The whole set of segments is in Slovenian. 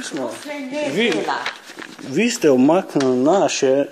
nismo. Vi ste omaknili naše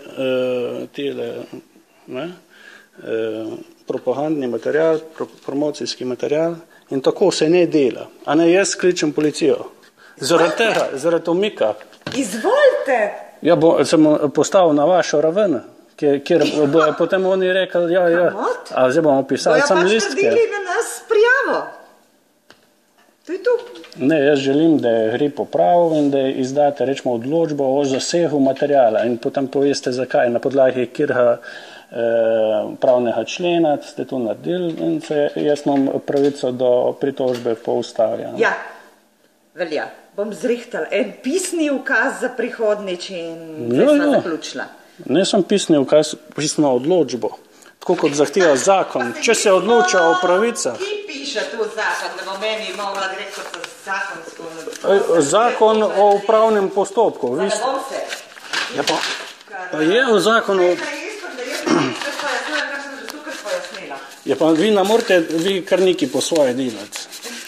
propagandni material, promocijski material in tako se ne dela. A ne, jaz kličem policijo. Zaradi tega, zaradi omika. Izvolite! Ja, sem postavil na vašo raven, kjer bojo potem oni rekli, a zdaj bomo pisali sam listke. Bojo pač naredili na nas prijavo. To je to. Ne, jaz želim, da je gre popravil in da izdate, rečemo, odločbo o zasegu materijala in potem poveste, zakaj, na podlagi kjerega pravnega člena ste to naredili in jaz imam pravico do pritožbe po ustavi. Ja, velja. Bom zrihtala en pisni ukaz za prihodnič in zdaj sva zaključila. Ne sem pisni ukaz, pisno odločbo. Tako kot zahteva zakon. Če se odloča o pravicah. Ki piše tu zakon, da bo meni mogla gre kot zakonsko? Zakon o upravnem postopku. Da ne bom se. Ja pa je v zakonu. Ja pa vi ne morete, vi kar neki po svoje delati.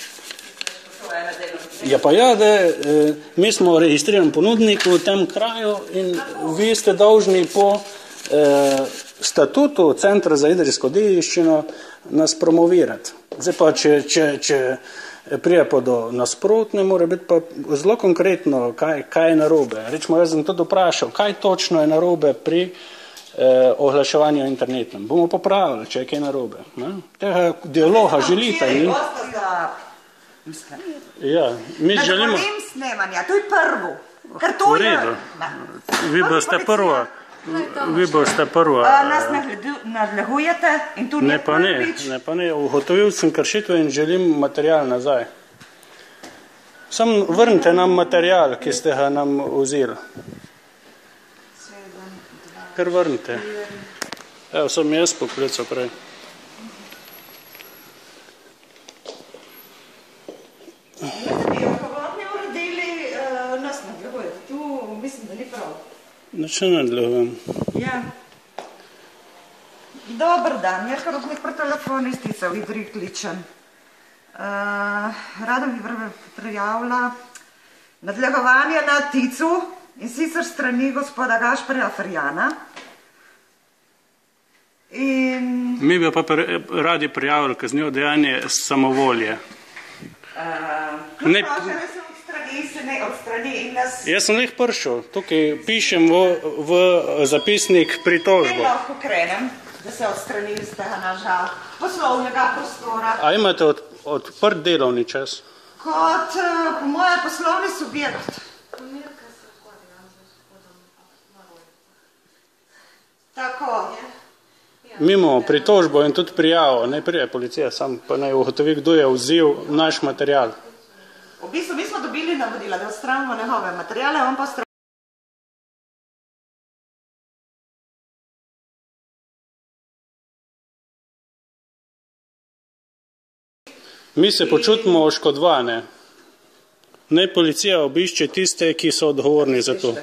Ja pa ja, da mi smo registriran ponudnik v tem kraju in vi ste dolžni po statutu Centra za idrijsko dediščino nas promovirati. Zdaj pa, če prije pa do nasprotne, mora biti pa zelo konkretno, kaj je narobe. Rečemo, jaz sem tudi vprašal, kaj točno je narobe pri oglaševanju internetem. Bomo popravili, če je kaj narobe. Tega dialoga želite. Ja, mi želimo... Problem snemanja, to je prvo. Ker to je... Vi boste prva. Nas nadlegujete in tu ni prvič. Ne pa ne, ugotovil sem kršitve in želim material nazaj. Samo vrnite nam material, ki ste ga nam vzeli. Kar vrnite. Evo, sem jaz poklical prej. Če nadlegujem. Ja. Dobar dan, Jerka Rupnik pri telefonistica v Idriji kličem. Rada bi prijavila nadlegovanje na Ticu in sicer strani gospoda Gašperja Ferjana. Mi bi pa radi prijavili kaznivo dejanje samovolje. Jaz sem leh prišel, tukaj pišem v zapisnik pritožbo. Ne lahko krenem, da se odstrani iz tega naša poslovnega prostora. A imate odprt delovni čas? Kot po moje poslovni subjekt. Tako. Mi imamo pritožbo in tudi prijavo, ne prije policija, sam pa naj ugotovi, kdo je vzel naš material. V bistvu mi smo dobili navodila, da odstranimo njegove materijale, on pa odstranimo. Mi se počutimo oškodovane. Naj policija obišče tiste, ki so odgovorni za to.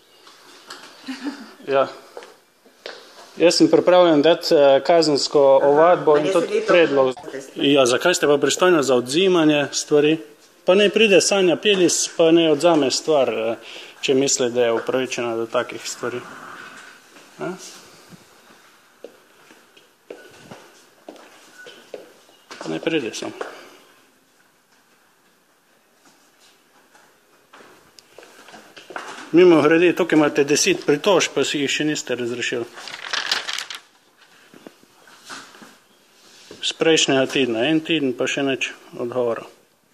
Ja. Jaz sem pripravljen dati kazensko ovadbo in tudi predlog. Ja, zakaj ste pa pristojni za odzimanje stvari? Pa ne pride Sanja Pelis, pa ne odzame stvar, če misli, da je upravičena do takih stvari. Ne pride sam. Mimo grede, tukaj imate 10 pritožb, pa si jih še niste razrešili. Z prejšnjega tedna, en teden pa še nič odgovora.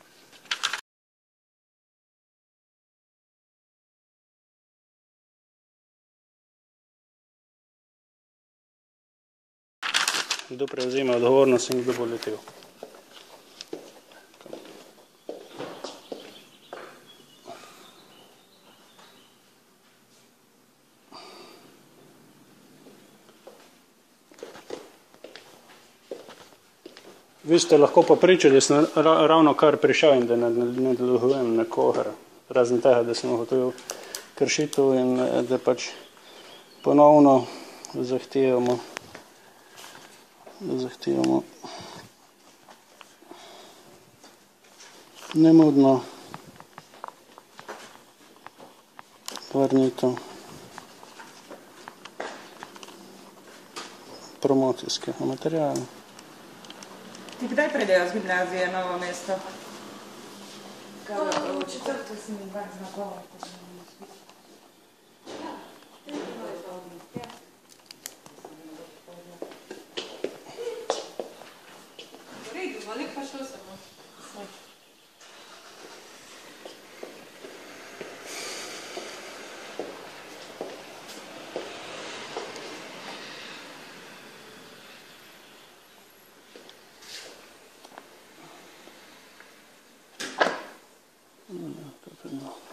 Kdo prevzema odgovornost in kdo bo letel. Vi ste lahko pa pričali, da sem ravno kar prišel in da ne delujem nekogar, razen tega, da sem ugotovil kršitev in da pač ponovno zahtevamo nemudno vrnitev promocijskega materijala. Ti kdaj pridejo z gimnazije Novo mesto? V četrto sem jim bar znakoval. V redu, veliko pa šel sem. No.